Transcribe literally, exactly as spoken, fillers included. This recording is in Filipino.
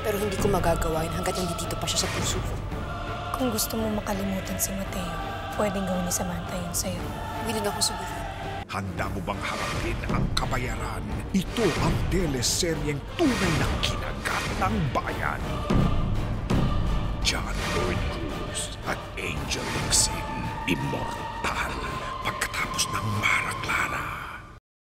Pero hindi ko magagawa yun hanggat nandito pa siya sa puso ko. Kung gusto mo makalimutan si Mateo, pwedeng gawin ni Samantha yun sa'yo. Willing ako subukan. Handa mo bang harapin ang kabayaran? Ito ang teleseryeng tunay na kinagat ng bayan. John Lloyd Cruz at Angel Lixin, Immortal.